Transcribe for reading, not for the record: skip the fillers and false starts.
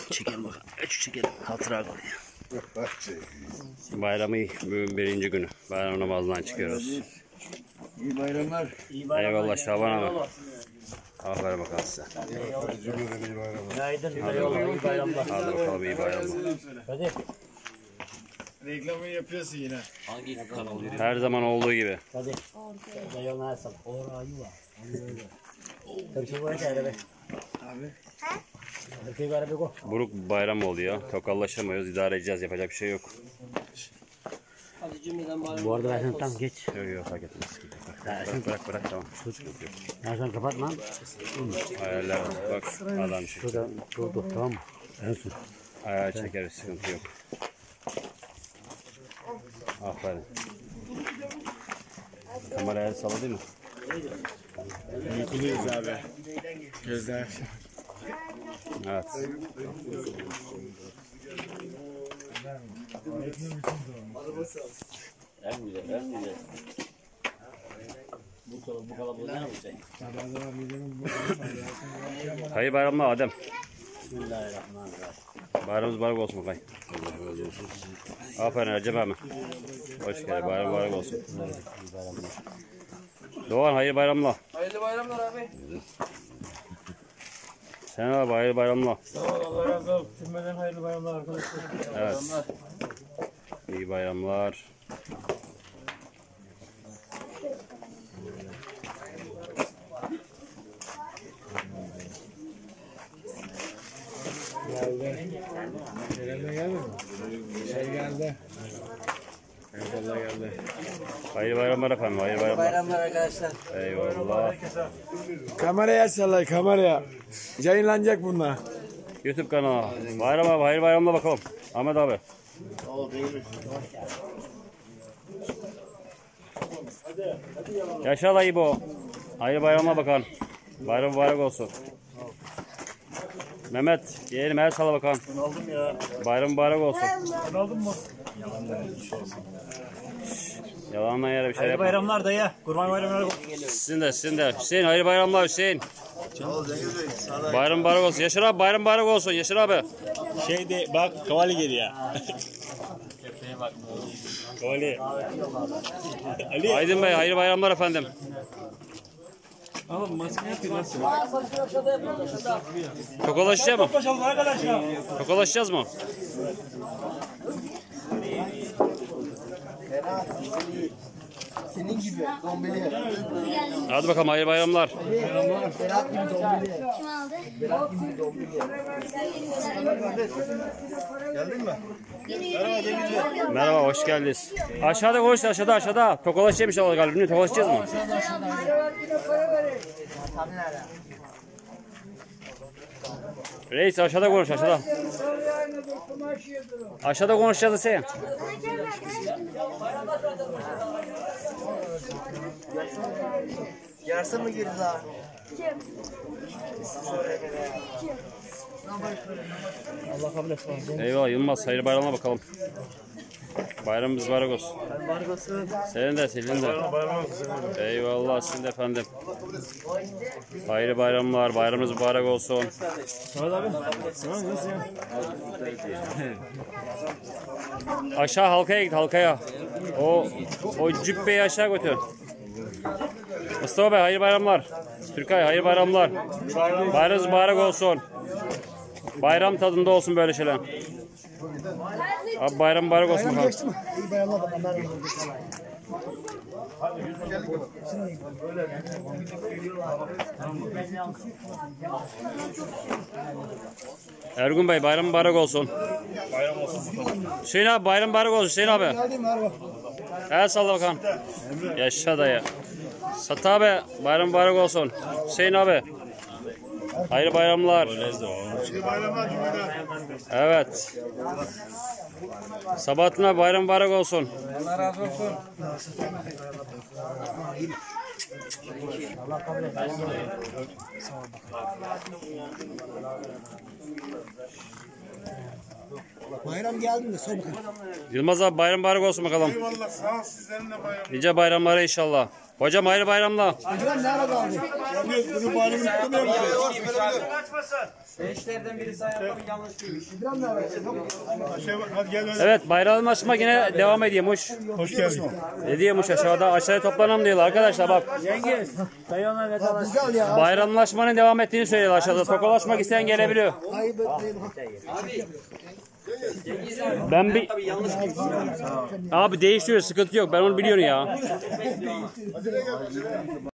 Çekelim bakalım. Çekelim. Hatıra kalıyor. Bayramı birinci günü. Bayram namazından çıkıyoruz. İyi bayramlar. Eyvallah Şaban abi. Aferin bakalım size. Günaydın. İyi bayramlar. Hadi bakalım iyi bayramlar. Hadi. Reklamı yapıyorsun yine. Hangi kanal? Her zaman olduğu gibi. Hadi. Dayı nasıl? Orayı var. Türkiye var ya be. Abi. Türkiye var be ko. Buruk bayram oluyor. Tokallaşamıyoruz. İdare edeceğiz. Yapacak bir şey yok. Bu arada ben tam geç. Yok fark etmez. Bırak tamam. Sıkıntı yok. Nereden kapatmam? Hayaller bak adam şey. Şurada dur tamam mı? En son. Ayağı çekeriz sıkıntı yok. Aferin. Kameraya salla değil mi? Uykuluyuz abi. Gözler. Evet. En güzel. Bu kalabalığı ne yapacak? Hayırlı bayramlar Adem. Bismillahirrahmanirrahim. Bayramımız mübarek olsun bakayım. Aferin Recep abi. Hoş geldin. Bayram mübarek olsun. Doğan hayırlı bayramlar. Hayırlı bayramlar abi. Sen abi hayırlı bayramlar. Sağ ol, Allah razı olsun. Cümleden hayırlı bayramlar arkadaşlar. Evet. İyi bayramlar. Geldi geldi mi? Geldi. Eyvallah geldi. Hayırlı bayramlar efendim. Hayırlı bayramlar. Bayramlar arkadaşlar. Eyvallah. Kameraya sallay kameraya. Yayınlanacak bunlar. YouTube kanalı. Bayram abi hayırlı bayramlar bakalım. Ahmet abi. Yaşa da İbo. Hayırlı bayramlar bakalım. Bayram mübarek olsun. Mehmet yeğenim el sala bakalım. Ben aldım ya. Bayram mübarek olsun. Ben aldım mı? Yalandan yere bir şey Hayırlı yapma. bayramlar dayı. Kurban bayramları. Sizin de. Hüseyin hayırlı bayramlar Hüseyin. Bayram mübarek olsun. Yaşar abi bayram mübarek olsun. Yaşar abi. Şeyde bak kavali geliyor. Kavali. Ali. Aydın Bey hayırlı bayramlar efendim. Oğlum maske yapıyor nasıl? Tokalaşacağız mı? Başalım arkadaşlar. Tokalaşacağız mı? Senin gibi dombeli. Hadi bakalım hayırlı bayramlar. Berat gibi dombeli. Kim aldı? Berat gibi dombeli. Geldin mi? Merhaba hoş geldiniz. Aşağıda konuş aşağıda. Tokalaşacağım inşallah galiba. Tokalaşacağız mı? Reis aşağıda konuş aşağıda. Aşağıda konuşacağız sen. Yarısı mı girdi daha? Allah kabul etsin. Eyvallah Yılmaz hayırlı bayramlar bakalım. Bayramımız mübarek olsun. Senin de senin de. Eyvallah sizin de efendim. Hayırlı bayramlar. Bayramımız mübarek olsun. Samet abi. Samet nasıl ya? Aşağı halkaya git halkaya. O cübbeyi aşağı götür. Mustafa Bey hayırlı bayramlar. Türkay hayırlı bayramlar. Bayramımız mübarek olsun. Bayram tadında olsun böyle şeyler. Abi bayram mübarek olsun bakalım. İyi bayramlar bakanlar. Ergun Bey bayram mübarek olsun. Bayram olsun. Hüseyin abi bayram mübarek olsun Hüseyin abi. Geldim merhaba. El salla bakalım. Yaşa dayı. Sat abi bayram mübarek olsun. Hüseyin abi. Hayırlı bayramlar. Evet. Sabahattin bayram mübarek olsun. Allah razı olsun. Bayram geldi mi? Sor bakalım. Yılmaz abi bayram mübarek olsun bakalım. Eyvallah sağ ol sizlerin de bayram. Nice bayramlara inşallah. Hocam hayırlı bayramlar. Acaba nerede kaldı? Bunu bayramı kutlamıyor musun? Hadi gel. Evet bayramlaşma yine devam ediyormuş. Hoş geldin. Ne diyormuş aşağıda? Aşağıya toplanalım diyorlar arkadaşlar bak. Cengiz. Dayı ona vedalaş. Güzel ya. Bayramlaşmanın devam ettiğini söylüyorlar aşağıda. Tokalaşmak isteyen gelebiliyor. Ayıp etmeyin. Ben bir... Abi değiştiriyor sıkıntı yok. Ben onu biliyorum ya.